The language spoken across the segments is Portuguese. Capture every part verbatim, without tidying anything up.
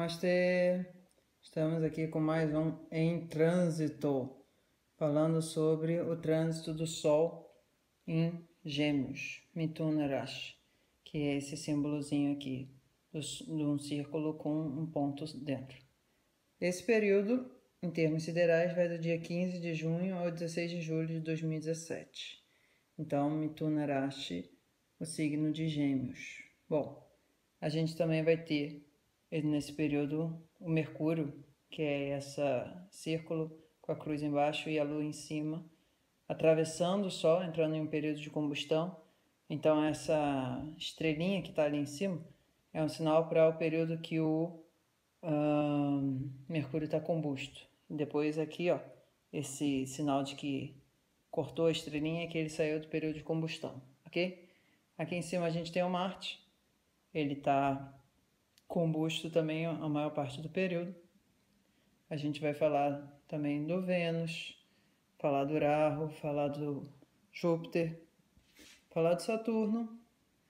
Namastê! Estamos aqui com mais um Em Trânsito, falando sobre o trânsito do Sol em Gêmeos, Mithuna Rashi, que é esse símbolozinho aqui, de um círculo com um ponto dentro. Esse período, em termos siderais, vai do dia quinze de junho ao dezesseis de julho de dois mil e dezessete. Então, Mithuna Rashi, o signo de Gêmeos. Bom, a gente também vai ter nesse período o Mercúrio, que é esse círculo com a cruz embaixo e a lua em cima, atravessando o Sol, entrando em um período de combustão. Então essa estrelinha que está ali em cima é um sinal para o período que o uh, Mercúrio está combusto. Depois aqui, ó, esse sinal de que cortou a estrelinha é que ele saiu do período de combustão, ok? Aqui em cima a gente tem o Marte, ele está combusto também a maior parte do período. A gente vai falar também do Vênus, falar do Rahu, falar do Júpiter, falar do Saturno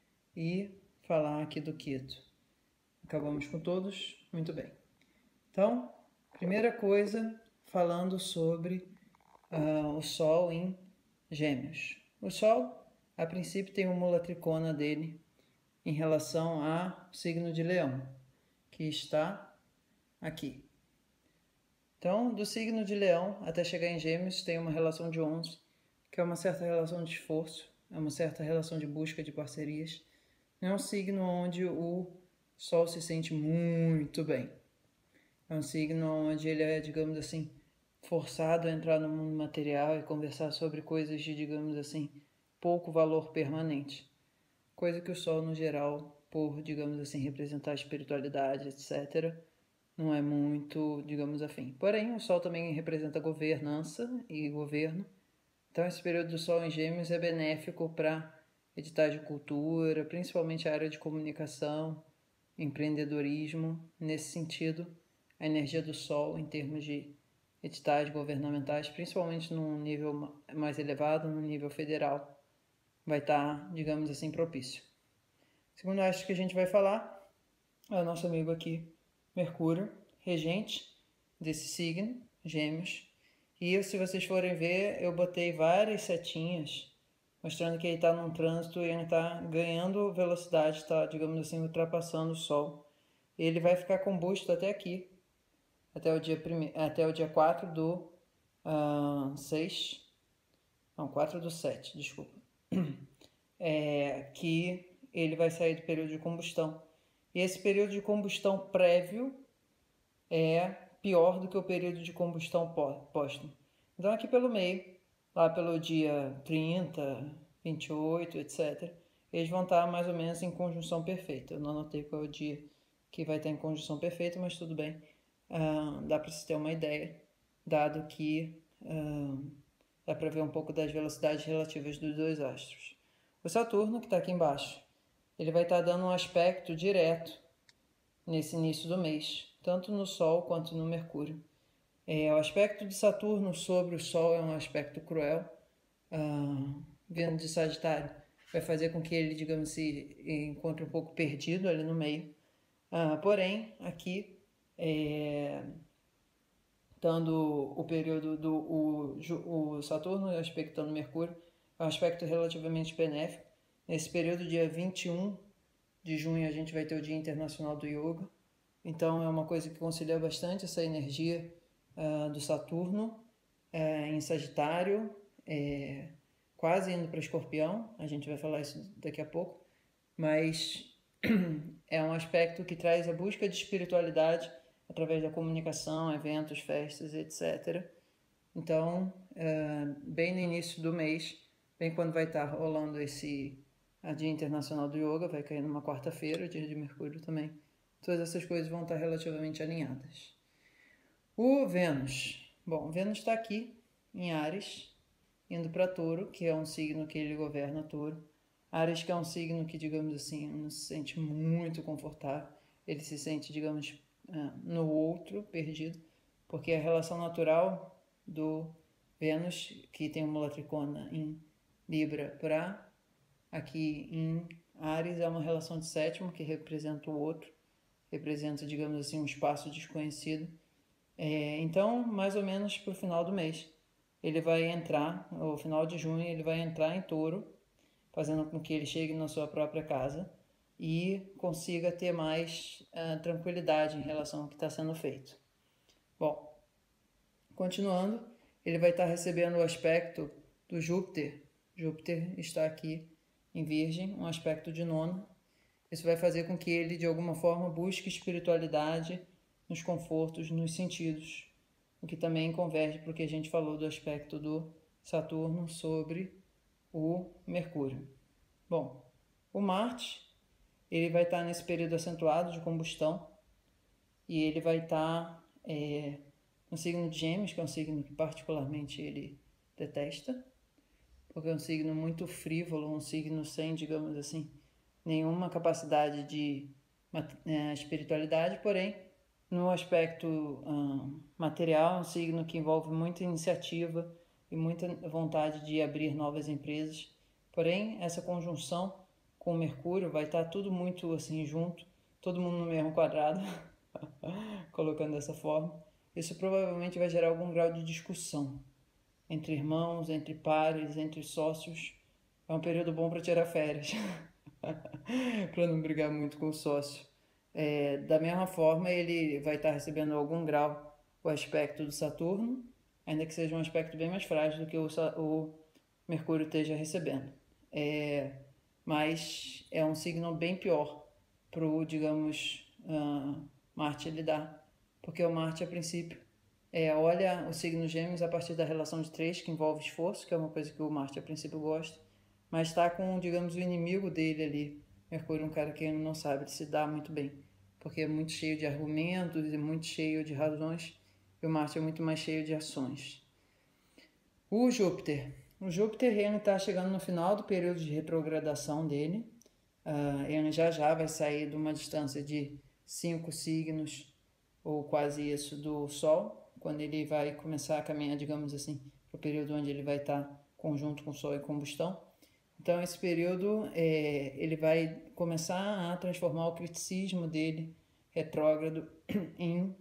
e falar aqui do Ketu. Acabamos com todos? Muito bem. Então, primeira coisa, falando sobre uh, o Sol em Gêmeos. O Sol, a princípio, tem uma mula tricona dele em relação ao signo de Leão, que está aqui. Então, do signo de Leão até chegar em Gêmeos tem uma relação de onze, que é uma certa relação de esforço, é uma certa relação de busca de parcerias. Não é um signo onde o Sol se sente muito bem. É um signo onde ele é, digamos assim, forçado a entrar no mundo material e conversar sobre coisas de, digamos assim, pouco valor permanente. Coisa que o Sol, no geral, por, digamos assim, representar a espiritualidade, etcétera, não é muito, digamos, afim. Porém, o Sol também representa governança e governo. Então, esse período do Sol em Gêmeos é benéfico para editais de cultura, principalmente a área de comunicação, empreendedorismo. Nesse sentido, a energia do Sol, em termos de editais governamentais, principalmente num nível mais elevado, no nível federal, vai estar, digamos assim, propício. Segundo astro que a gente vai falar é o nosso amigo aqui, Mercúrio, regente desse signo, Gêmeos. E se vocês forem ver, eu botei várias setinhas mostrando que ele está num trânsito e ele está ganhando velocidade, está, digamos assim, ultrapassando o Sol. Ele vai ficar combusto até aqui, até o dia, prime... até o dia quatro do uh, seis, não, quatro do sete, desculpa, é, que ele vai sair do período de combustão. E esse período de combustão prévio é pior do que o período de combustão póstumo. Então, aqui pelo meio, lá pelo dia trinta, vinte e oito, etcétera, eles vão estar mais ou menos em conjunção perfeita. Eu não anotei qual é o dia que vai estar em conjunção perfeita, mas tudo bem. Uh, dá para se ter uma ideia, dado que uh, dá para ver um pouco das velocidades relativas dos dois astros. O Saturno, que está aqui embaixo, ele vai estar dando um aspecto direto nesse início do mês, tanto no Sol quanto no Mercúrio. É, o aspecto de Saturno sobre o Sol é um aspecto cruel. Uh, vindo de Sagitário, vai fazer com que ele, digamos, se encontre um pouco perdido ali no meio. Uh, porém, aqui, é, estando o período do o, o Saturno aspectando Mercúrio, é um aspecto relativamente benéfico. Nesse período, dia vinte e um de junho, a gente vai ter o Dia Internacional do Yoga. Então, é uma coisa que concilia bastante essa energia uh, do Saturno uh, em Sagitário, é, quase indo para Escorpião. A gente vai falar isso daqui a pouco. Mas é um aspecto que traz a busca de espiritualidade através da comunicação, eventos, festas, etcétera. Então, uh, bem no início do mês, bem quando vai estar rolando esse a Dia Internacional do Yoga, vai cair numa quarta-feira, dia de Mercúrio também. Todas essas coisas vão estar relativamente alinhadas. O Vênus. Bom, o Vênus está aqui, em Áries, indo para Touro, que é um signo que ele governa Touro. Áries que é um signo que, digamos assim, não se sente muito confortável. Ele se sente, digamos, no outro, perdido, porque a relação natural do Vênus, que tem uma mula tricona em Libra para aqui em Áries, é uma relação de sétimo, que representa o outro. representa, digamos assim, um espaço desconhecido. É, então, mais ou menos para o final do mês, ele vai entrar, no final de junho, ele vai entrar em Touro, fazendo com que ele chegue na sua própria casa e consiga ter mais uh, tranquilidade em relação ao que está sendo feito. Bom, continuando, ele vai estar recebendo o aspecto do Júpiter. Júpiter está aqui em Virgem, um aspecto de nono. Isso vai fazer com que ele, de alguma forma, busque espiritualidade nos confortos, nos sentidos, o que também converge para o que a gente falou do aspecto do Saturno sobre o Mercúrio. Bom, o Marte, ele vai estar nesse período acentuado de combustão e ele vai estar é, no signo de Gêmeos, que é um signo que particularmente ele detesta, porque é um signo muito frívolo, um signo sem, digamos assim, nenhuma capacidade de é, espiritualidade, porém, no aspecto hum, material, é um signo que envolve muita iniciativa e muita vontade de abrir novas empresas. Porém, essa conjunção com Mercúrio vai estar tudo muito assim junto, todo mundo no mesmo quadrado, colocando dessa forma. Isso provavelmente vai gerar algum grau de discussão entre irmãos, entre pares, entre sócios. É um período bom para tirar férias, para não brigar muito com o sócio. É, da mesma forma, ele vai estar recebendo algum grau o aspecto do Saturno, ainda que seja um aspecto bem mais frágil do que o, o Mercúrio esteja recebendo. É, mas é um signo bem pior para o, digamos, uh, Marte lidar, porque o Marte, a princípio, é, olha o signo Gêmeos a partir da relação de três, que envolve esforço, que é uma coisa que o Marte, a princípio, gosta, mas está com, digamos, o inimigo dele ali. Mercúrio é um cara que não sabe se dar muito bem, porque é muito cheio de argumentos e muito cheio de razões, e o Marte é muito mais cheio de ações. O Júpiter. O Júpiter ele está chegando no final do período de retrogradação dele. Uh, ele já já vai sair de uma distância de cinco signos, ou quase isso, do Sol, quando ele vai começar a caminhar, digamos assim, para o período onde ele vai estar tá conjunto com o Sol e combustão. Então, esse período, é, ele vai começar a transformar o criticismo dele, retrógrado, em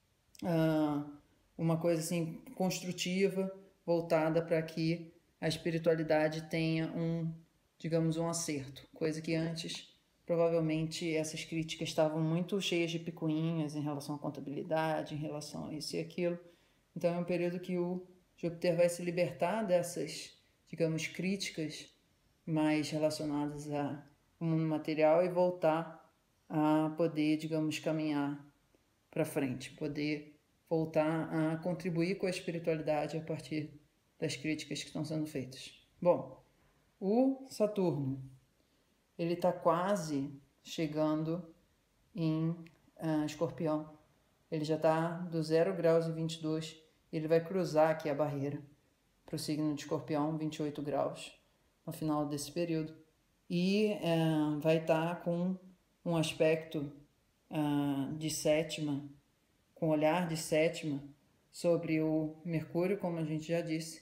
uh, uma coisa assim, construtiva, voltada para que a espiritualidade tenha um, digamos, um acerto. Coisa que antes, provavelmente, essas críticas estavam muito cheias de picuinhas em relação à contabilidade, em relação a isso e aquilo. Então, é um período que o Júpiter vai se libertar dessas, digamos, críticas mais relacionadas ao mundo material e voltar a poder, digamos, caminhar para frente, poder voltar a contribuir com a espiritualidade a partir das críticas que estão sendo feitas. Bom, o Saturno, ele está quase chegando em uh, Escorpião. Ele já está do zero graus e vinte e dois, ele vai cruzar aqui a barreira para o signo de Escorpião, vinte e oito graus, no final desse período, e uh, vai estar tá com um aspecto uh, de sétima, com olhar de sétima sobre o Mercúrio, como a gente já disse.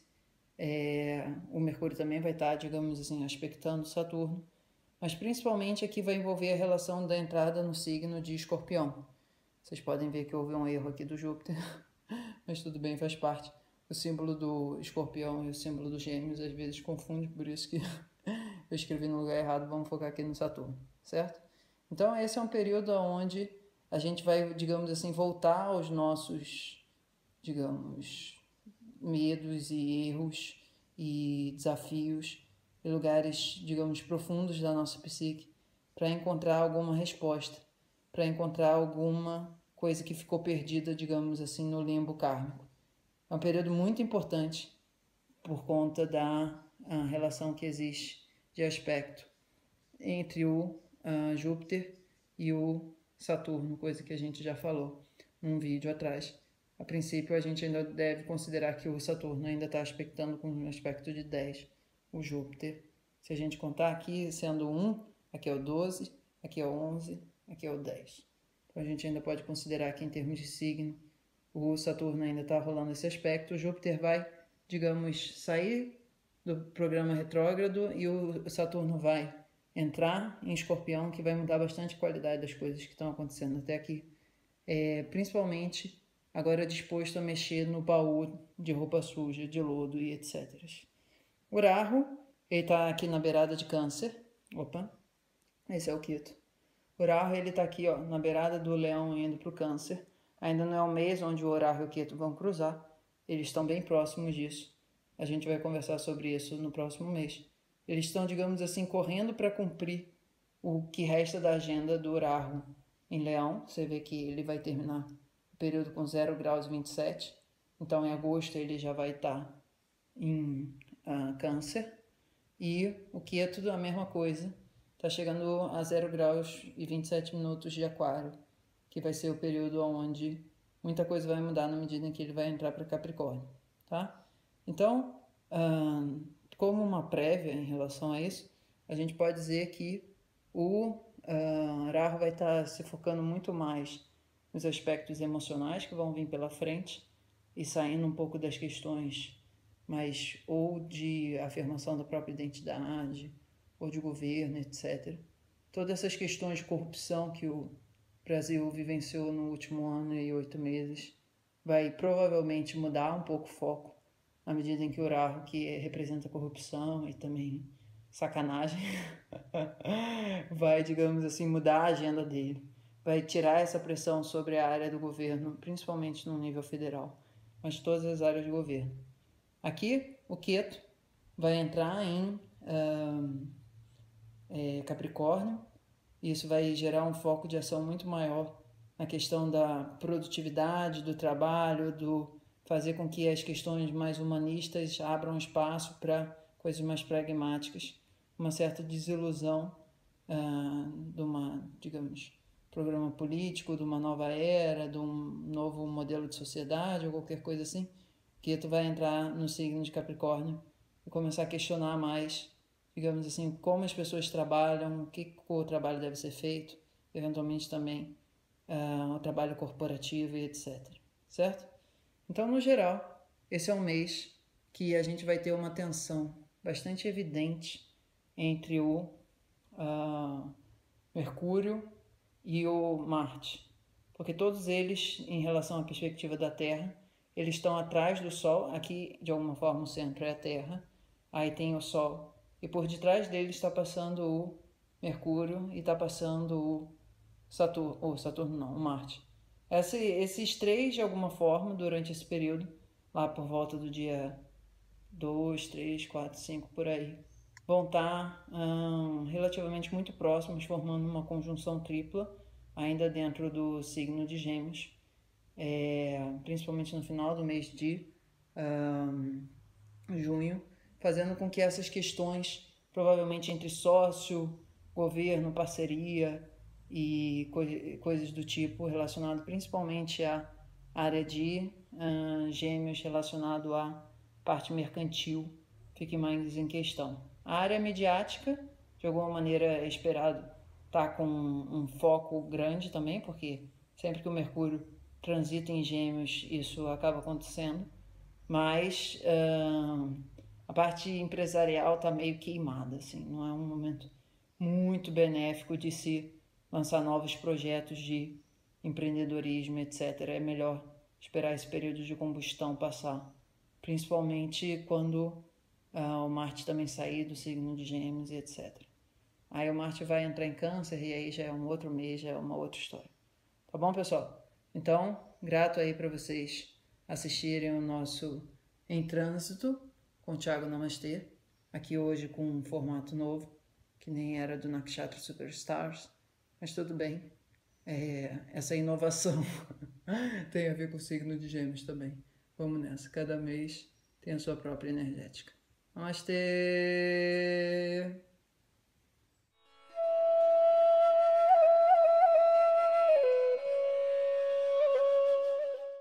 É, o Mercúrio também vai estar, digamos assim, aspectando Saturno, mas principalmente aqui vai envolver a relação da entrada no signo de Escorpião. Vocês podem ver que houve um erro aqui do Júpiter, mas tudo bem, faz parte. O símbolo do Escorpião e o símbolo do Gêmeos às vezes confundem, por isso que eu escrevi no lugar errado. Vamos focar aqui no Saturno, certo? Então esse é um período onde a gente vai, digamos assim, voltar aos nossos, digamos, medos e erros e desafios em lugares, digamos, profundos da nossa psique para encontrar alguma resposta, para encontrar alguma coisa que ficou perdida, digamos assim, no limbo kármico. É um período muito importante por conta da relação que existe de aspecto entre o uh, Júpiter e o Saturno, coisa que a gente já falou num vídeo atrás. A princípio, a gente ainda deve considerar que o Saturno ainda está aspectando com um aspecto de dez, o Júpiter. Se a gente contar aqui sendo um, aqui é o doze, aqui é o onze, aqui é o dez. Então, a gente ainda pode considerar que, em termos de signo, o Saturno ainda está rolando esse aspecto. O Júpiter vai, digamos, sair do programa retrógrado e o Saturno vai entrar em Escorpião, que vai mudar bastante a qualidade das coisas que estão acontecendo até aqui. É, principalmente agora disposto a mexer no baú de roupa suja, de lodo e etcétera. Uraho, ele está aqui na beirada de Câncer. Opa, esse é o Ketu. Uraho, ele está aqui ó, na beirada do Leão indo para o Câncer. Ainda não é o mês onde o Uraho e o Ketu vão cruzar. Eles estão bem próximos disso. A gente vai conversar sobre isso no próximo mês. Eles estão, digamos assim, correndo para cumprir o que resta da agenda do Uraho em Leão. Você vê que ele vai terminar o período com zero graus e vinte e sete. Então, em agosto, ele já vai estar em uh, Câncer. E o Ketu, a mesma coisa. Está chegando a zero graus e vinte e sete minutos de Aquário, que vai ser o período onde muita coisa vai mudar na medida em que ele vai entrar para Capricórnio, tá? Então, uh, como uma prévia em relação a isso, a gente pode dizer que o uh, Rahu vai estar se focando muito mais nos aspectos emocionais que vão vir pela frente e saindo um pouco das questões mais ou de afirmação da própria identidade ou de governo, etcétera. Todas essas questões de corrupção que o Brasil vivenciou no último ano e oito meses vai provavelmente mudar um pouco o foco à medida em que o Rahu, que representa corrupção e também sacanagem, vai, digamos assim, mudar a agenda dele. Vai tirar essa pressão sobre a área do governo, principalmente no nível federal, mas todas as áreas de governo. Aqui, o Ketu vai entrar em uh, é, Capricórnio, e isso vai gerar um foco de ação muito maior na questão da produtividade, do trabalho, do fazer com que as questões mais humanistas abram espaço para coisas mais pragmáticas, uma certa desilusão uh, de uma, digamos, programa político, de uma nova era, de um novo modelo de sociedade ou qualquer coisa assim, que tu vai entrar no signo de Capricórnio e começar a questionar mais, digamos assim, como as pessoas trabalham, o que o trabalho deve ser feito, eventualmente também uh, o trabalho corporativo e etcétera. Certo? Então, no geral, esse é um mês que a gente vai ter uma tensão bastante evidente entre o uh, Mercúrio e o Marte, porque todos eles, em relação à perspectiva da Terra, eles estão atrás do Sol. Aqui, de alguma forma, o centro é a Terra, aí tem o Sol, e por detrás deles está passando o Mercúrio e está passando o Saturno, ou Saturno não, o Marte. Esse, esses três, de alguma forma, durante esse período, lá por volta do dia dois, três, quatro, cinco, por aí, vão estar hum, relativamente muito próximos, formando uma conjunção tripla, ainda dentro do signo de Gêmeos, é, principalmente no final do mês de hum, junho, fazendo com que essas questões, provavelmente entre sócio, governo, parceria e co coisas do tipo relacionado principalmente à área de uh, Gêmeos, relacionado à parte mercantil, fique mais em questão. A área mediática, de alguma maneira, é esperado estar tá com um, um foco grande também, porque sempre que o Mercúrio transita em Gêmeos, isso acaba acontecendo, mas uh, a parte empresarial está meio queimada, assim, não é um momento muito benéfico de se lançar novos projetos de empreendedorismo, etcétera. É melhor esperar esse período de combustão passar, principalmente quando uh, o Marte também sair do signo de Gêmeos, etcétera. Aí o Marte vai entrar em Câncer e aí já é um outro mês, já é uma outra história. Tá bom, pessoal? Então, grato aí para vocês assistirem o nosso Em Trânsito com o Thiago Namastê, aqui hoje com um formato novo, que nem era do Nakshatra Superstars, mas tudo bem. É, essa inovação tem a ver com o signo de Gêmeos também. Vamos nessa, cada mês tem a sua própria energética. Namastê!